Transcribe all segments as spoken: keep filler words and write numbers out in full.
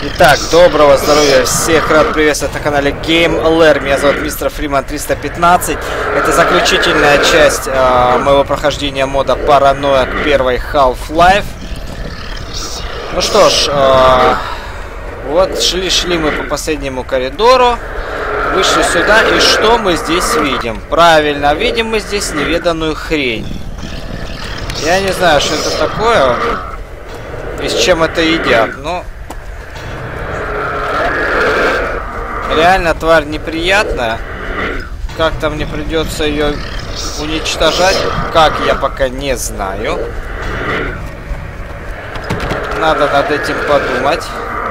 Итак, доброго здоровья, всех рад приветствовать на канале GameLR. Меня зовут мистер Фриман триста пятнадцать. Это заключительная часть э, моего прохождения мода Паранойя к первой Half-Life. Ну что ж, э, вот шли-шли мы по последнему коридору, вышли сюда, и что мы здесь видим? Правильно, видим мы здесь неведанную хрень. Я не знаю, что это такое и с чем это едят, но... Реально тварь неприятная. Как-то мне придется ее уничтожать. Как, я пока не знаю. Надо над этим подумать.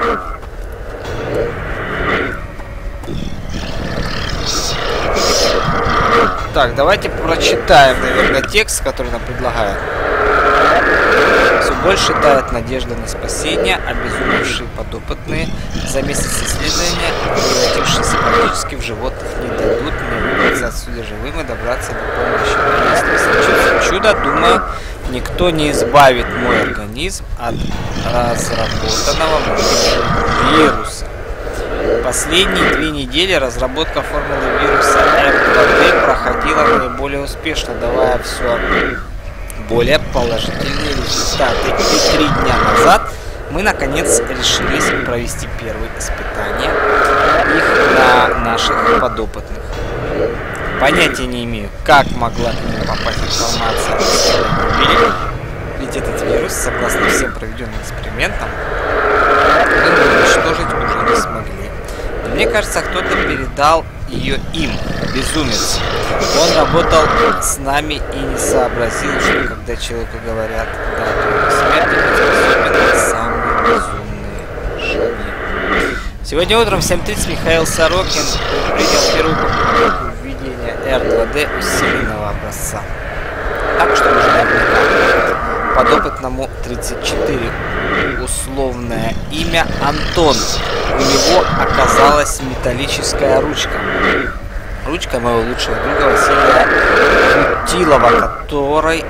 Так, давайте прочитаем, наверное, текст, который нам предлагают. Все больше тает надежда на спасение, обезумевшие подопытные за месяц исследования, превратившиеся практически в животных, не дадут мне выбраться отсюда живым и добраться до помощи. Но если случится чудо, думаю, никто не избавит мой организм от разработанного вируса. Последние две недели разработка формулы вируса эр два дэ проходила наиболее успешно, давая все более положительные результаты. И три дня назад мы наконец решились провести первые испытания их на наших подопытных. Понятия не имею, как могла к ним попасть информация о мире, ведь этот вирус, согласно всем проведенным экспериментам, мы уничтожить уже не смогли. Мне кажется, кто-то передал ее им, безумец. Он работал с нами и не сообразил, что когда человеку говорят да, смерти, особенно самые безумные шаги. Сегодня утром в семь тридцать Михаил Сорокин принял первую попытку введения эр два дэ усиленного образца. Так что уже наверняка подопытному тридцать четыре. Условное имя Антон. У него оказалась металлическая ручка. Ручка моего лучшего друга Василия Кутилова, которой,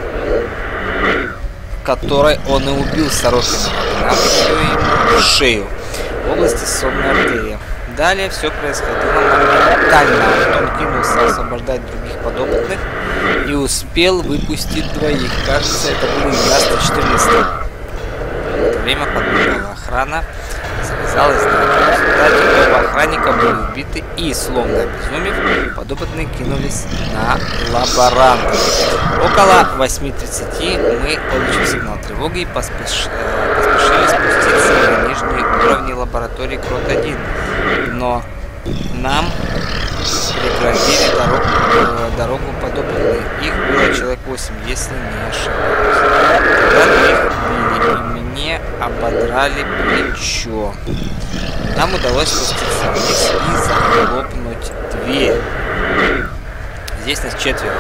которой он и убил Сорокина, вогнав ему в шею в области сонной артерии. Далее все происходило моментально. Антон кинулся освобождать других подопытных и успел выпустить двоих. Кажется, это был двенадцать четырнадцать. В это время подбежала охрана. Завязалась драка. В результате оба охранника были убиты и, словно обезумев, подопытные кинулись на лаборанта. Около восьми тридцати мы, получив сигнал тревоги, и поспеш... поспешили спуститься на нижние уровни лаборатории Крот один. Но нам преградили дорогу, дорогу подопытные. Их было человек восемь, если не ошибаюсь. Когда их убили, и мне ободрали плечо. Нам удалось спуститься вниз и захлопнуть дверь. Здесь нас четверо.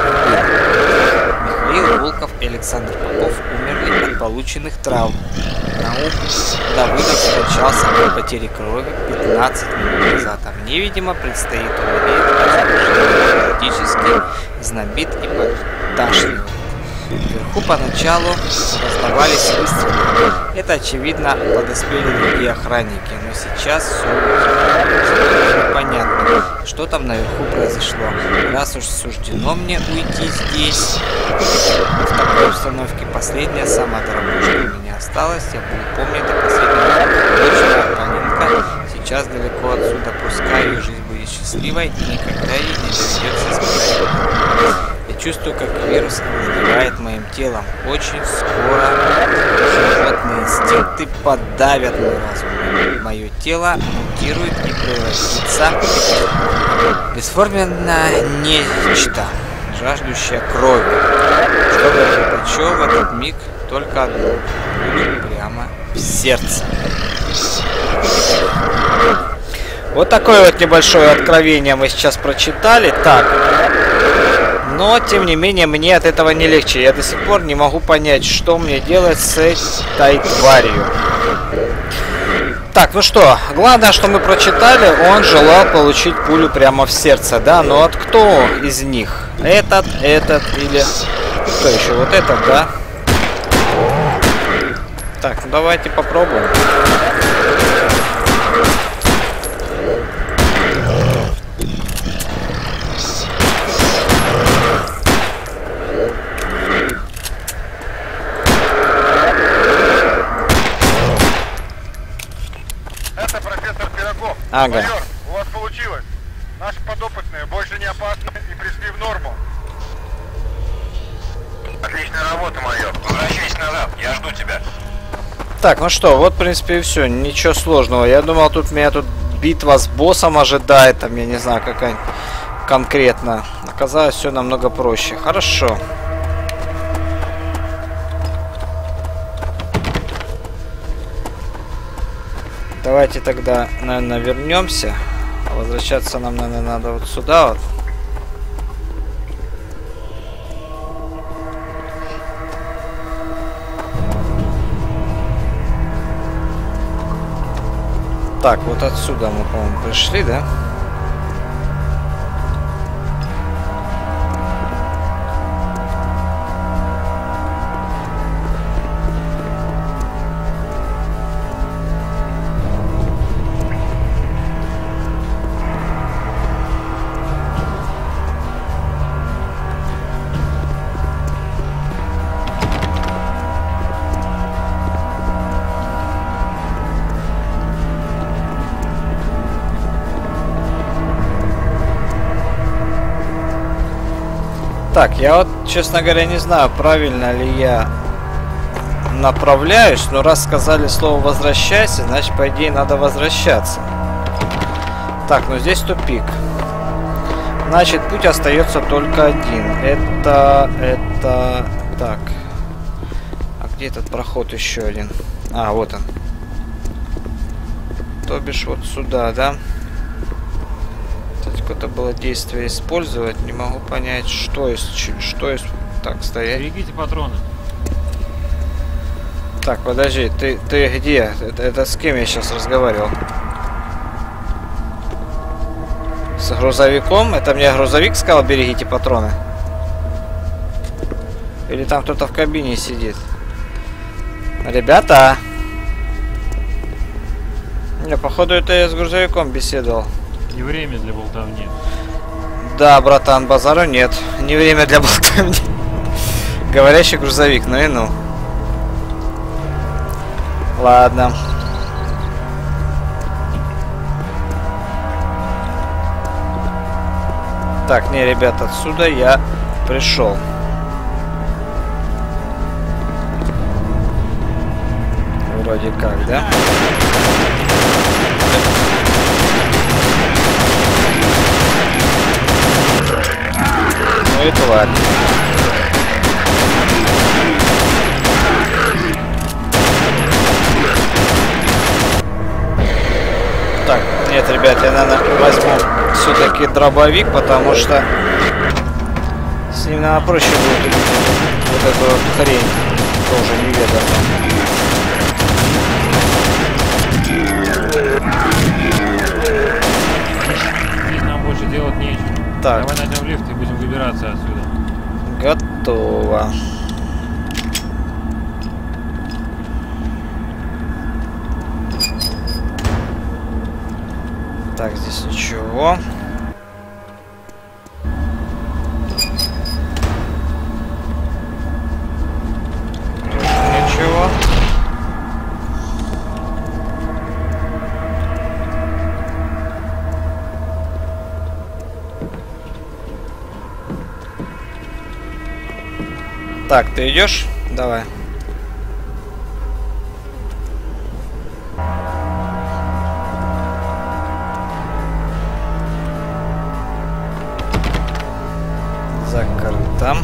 Михаил Волков и Александр Попов умерли от полученных травм. Наум Давыдов скончался от потери крови пятнадцать минут назад, а мне, видимо, предстоит умереть от заражения, периодически знобит и подташнивает. Вверху поначалу раздавались выстрелы. Это, очевидно, подоспели другие охранники, но сейчас все непонятно, что там наверху произошло. Раз уж суждено мне уйти здесь, в такой обстановке, последняя самая дорогая, что у меня осталось, я буду помнить до последнего. Дочь Апаненко сейчас далеко отсюда, пускай ее жизнь будет счастливой и никогда ей не доведется испытать. Я чувствую, как вирус овладевает моим телом. Очень скоро животные инстинкты подавят мой разум. Мое тело мутирует и превратится в бесформенное нечто, жаждущее крови. Что бы я предпочел в этот миг, только одно. Пулю прямо в сердце. Вот такое вот небольшое откровение мы сейчас прочитали. Так. Но, тем не менее, мне от этого не легче. Я до сих пор не могу понять, что мне делать с этой тварью. Так, ну что, главное, что мы прочитали, он желал получить пулю прямо в сердце, да? Но вот кто из них? Этот, этот или... Кто еще? Вот этот, да? Так, ну давайте попробуем. Это профессор Пирогов. Ага. Майор, у вас получилось. Наши подопытные больше не опасны и пришли в норму. Отличная работа, майор. Возвращайся назад, я жду тебя. Так, ну что, вот в принципе и все. Ничего сложного. Я думал, тут меня тут битва с боссом ожидает, там, я не знаю, какая конкретно. Оказалось, все намного проще. Хорошо. Давайте тогда, наверное, вернемся. Возвращаться нам, наверное, надо вот сюда вот. Так, вот отсюда мы, по-моему, пришли, да? Так, я вот, честно говоря, не знаю, правильно ли я направляюсь, но раз сказали слово «возвращайся», значит, по идее, надо возвращаться. Так, ну здесь тупик. Значит, путь остается только один. Это, это... Так. А где этот проход еще один? А, вот он. То бишь вот сюда, да? Какое-то было действие использовать, не могу понять, что есть, что есть. Так, стоять. Берегите патроны. Так, подожди, ты, ты где? Это, это с кем я сейчас разговаривал? С грузовиком? Это мне грузовик сказал, берегите патроны? Или там кто-то в кабине сидит? Ребята! Не, походу, это я с грузовиком беседовал. Не время для болтовни. Да, братан, базару нет. Не время для болтовни. Говорящий грузовик, ну и ну. Ладно. Так, не, ребят, отсюда я пришел. Вроде как, да? Ну и тварь. Так, нет, ребят, я, наверное, возьму все-таки дробовик, потому что с ним, наверное, проще будет убить вот эту вот хрень, тоже неведомая. Здесь нам больше делать нечего. Так. Давай найдем лифт и будем выбираться отсюда. Готово. Так, здесь ничего. Ничего. Так, ты идешь? Давай. Закрыто.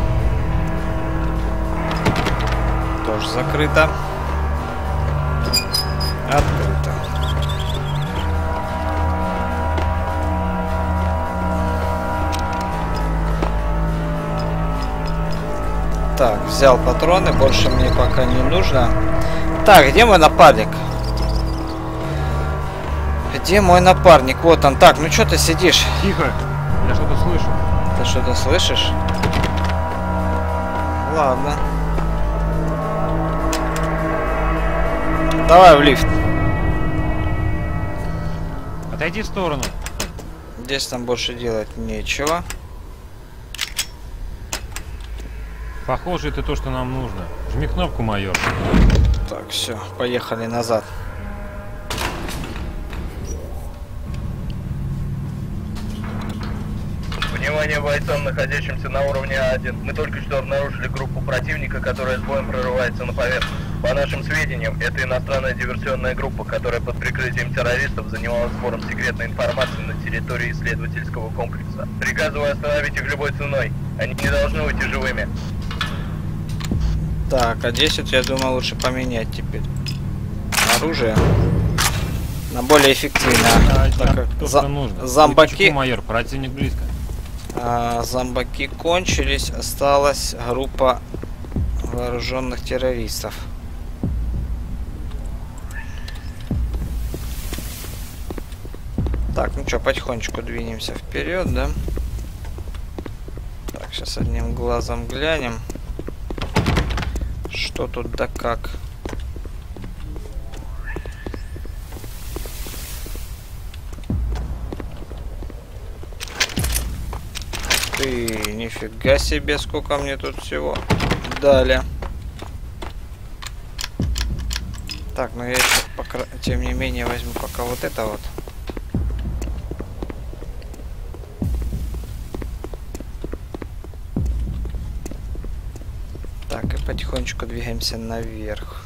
Тоже закрыто. Открыто. Так, взял патроны, больше мне пока не нужно. Так, где мой напарник? Где мой напарник? Вот он. Так, ну что ты сидишь? Тихо, я что-то слышу. Ты что-то слышишь? Ладно. Давай в лифт. Отойди в сторону. Здесь там больше делать нечего. Похоже, это то, что нам нужно. Жми кнопку, майор. Так, все, поехали назад. бойцам, находящимся на уровне А один. Мы только что обнаружили группу противника, которая с боем прорывается на поверхность. По нашим сведениям, это иностранная диверсионная группа, которая под прикрытием террористов занималась сбором секретной информации на территории исследовательского комплекса. Приказываю остановить их любой ценой. Они не должны уйти живыми. Так, а десять, я думаю, лучше поменять теперь оружие на более эффективное. А, Так как то, за- что нужно. зомбаки, Чеку, майор, противник близко. а, зомбаки кончились, осталась группа вооруженных террористов. Так, ну что, потихонечку двинемся вперед, да? Так, сейчас одним глазом глянем, что тут да как. Ты, нифига себе, сколько мне тут всего дали. Так, ну я еще пока, тем не менее возьму пока вот это вот. Так, и потихонечку двигаемся наверх.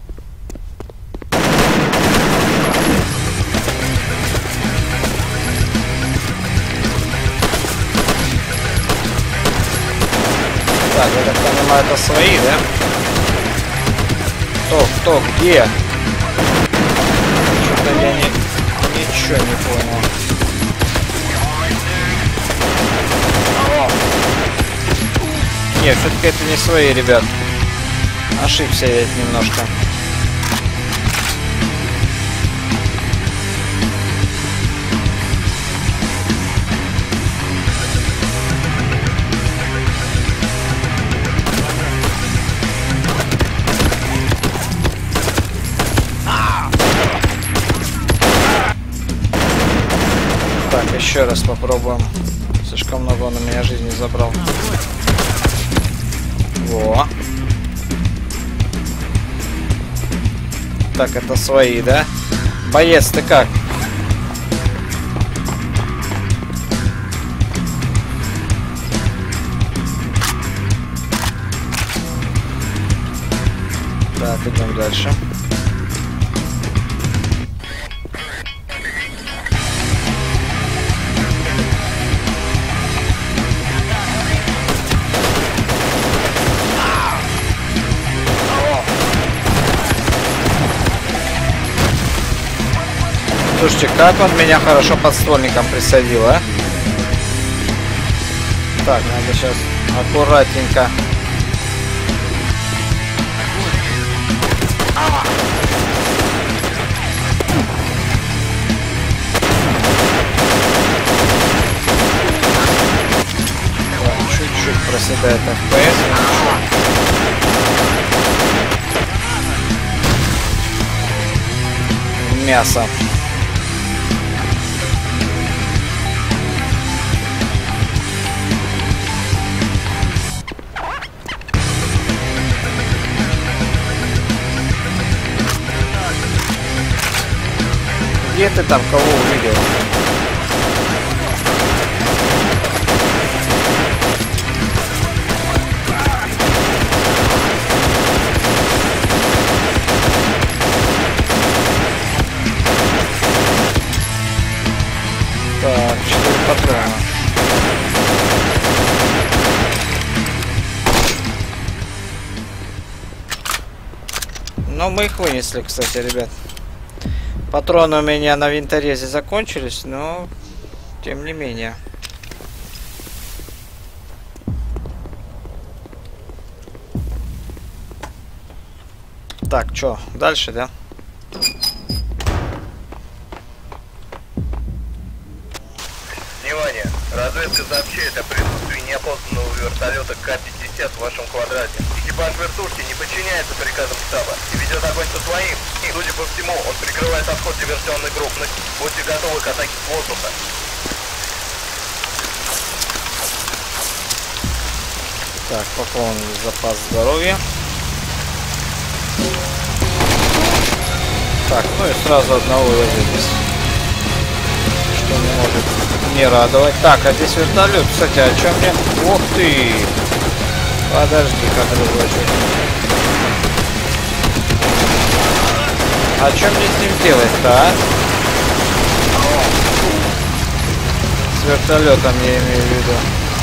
Так, я так понимаю, это свои, да? Кто, кто, где? Что-то я не, ничего не понял. Нет, все-таки это не свои, ребят. Ошибся я немножко. Так, еще раз попробуем. Слишком много он у меня жизни забрал. Во. Так, это свои, да? Боец, ты как? Так, идем дальше. Слушайте, как он меня хорошо подствольником присадил, а? Так, надо сейчас аккуратненько. Чуть-чуть проседает эф пи эс. Мясо. Где ты там кого увидел? Так, четыре патрона. Но мы их вынесли, кстати, ребят. Патроны у меня на винторезе закончились, но тем не менее. Так, чё, дальше, да? Внимание! Разведка сообщает о присутствии неопознанного вертолета Ка пятьдесят в вашем квадрате. Экипаж вертушки не подчиняется приказам штаба и ведет огонь по своим. И, судя по всему, он прикрывает отход диверсионной группы. Будьте готовы к атаке с воздуха. Так, пополнили запас здоровья. Так, ну и сразу одного я вынес. что не может не радовать. Так, а здесь вертолет. Кстати, о чем мне... Ух ты! Подожди-ка, дружочек. А что мне с ним делать-то, а? С вертолетом я имею в виду.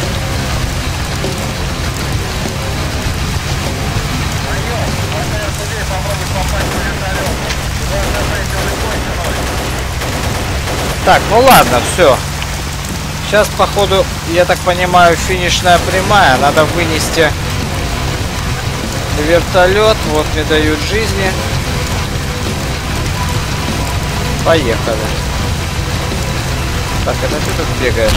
Так, ну ладно, все. Сейчас, походу, я так понимаю, финишная прямая. Надо вынести вертолет. Вот мне дают жизни. Поехали. Так, это ты тут бегаешь?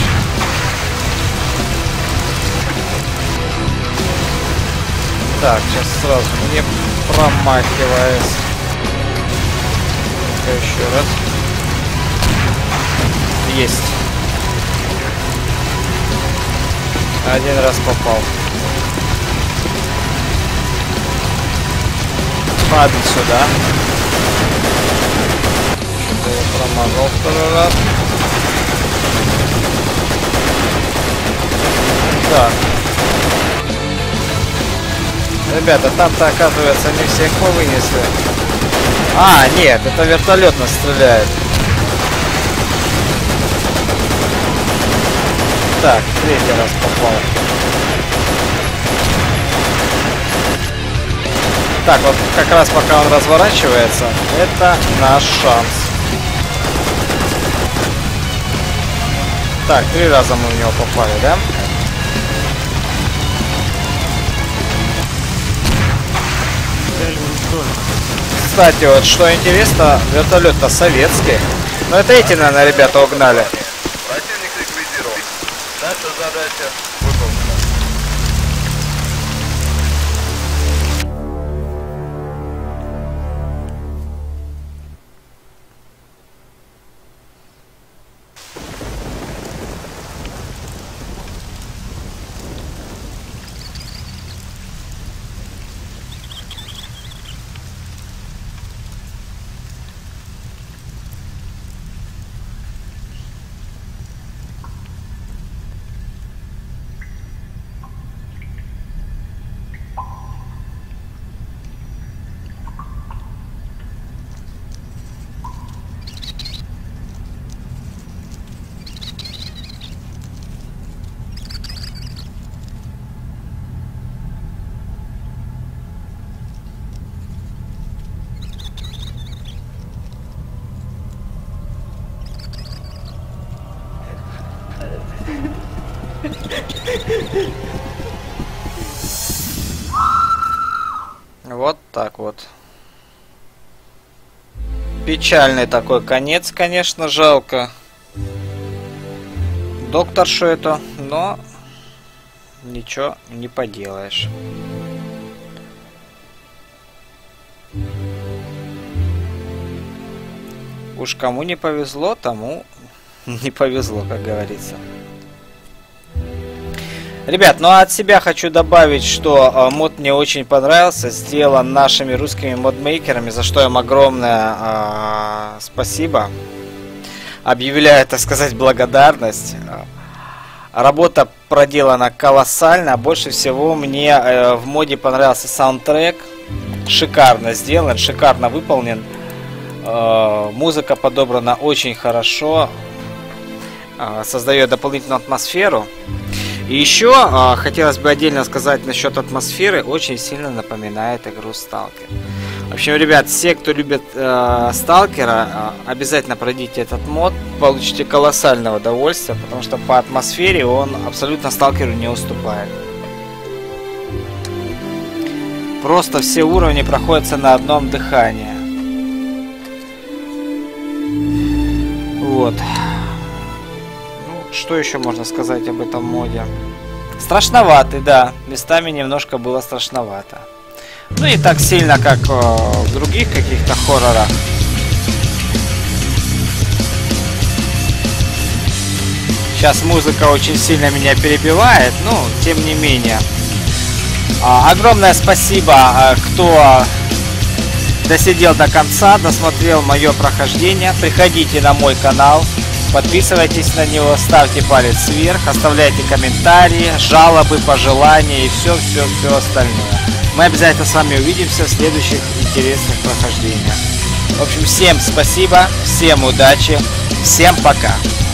Так, сейчас сразу не промахиваясь. Еще раз. Есть. Один раз попал. Падай сюда. Что-то я промазал второй раз. Так. Ребята, там-то, оказывается, не всех мы вынесли. А, нет, это вертолет нас стреляет. Так, третий раз попал. Так, вот как раз пока он разворачивается, это наш шанс. Так, три раза мы в него попали, да? Кстати, вот что интересно, вертолет-то советский. Но это эти, наверное, ребята угнали. Противник ликвидирован. Наша задача выполнена. Вот так вот. Печальный такой конец, конечно, жалко. Докторшу это, но ничего не поделаешь. Уж кому не повезло, тому не повезло, как говорится. Ребят, ну а от себя хочу добавить, что э, мод мне очень понравился, сделан нашими русскими модмейкерами, за что им огромное э, спасибо. Объявляю, так сказать, благодарность. Работа проделана колоссально. Больше всего мне э, в моде понравился саундтрек. Шикарно сделан, шикарно выполнен. Э, музыка подобрана очень хорошо. Э, создает дополнительную атмосферу. И еще э, хотелось бы отдельно сказать насчет атмосферы. Очень сильно напоминает игру Stalker. В общем, ребят, все, кто любит э, Сталкера, э, обязательно пройдите этот мод. Получите колоссальное удовольствие, потому что по атмосфере он абсолютно Сталкеру не уступает. Просто все уровни проходятся на одном дыхании. Вот. Что еще можно сказать об этом моде? Страшноватый, да. Местами немножко было страшновато. Ну не так сильно, как э, в других каких-то хоррорах. Сейчас музыка очень сильно меня перебивает, но тем не менее. А, огромное спасибо, а, кто досидел до конца, досмотрел мое прохождение. Приходите на мой канал. Подписывайтесь на него, ставьте палец вверх, оставляйте комментарии, жалобы, пожелания и все-все-все остальное. Мы обязательно с вами увидимся в следующих интересных прохождениях. В общем, всем спасибо, всем удачи, всем пока.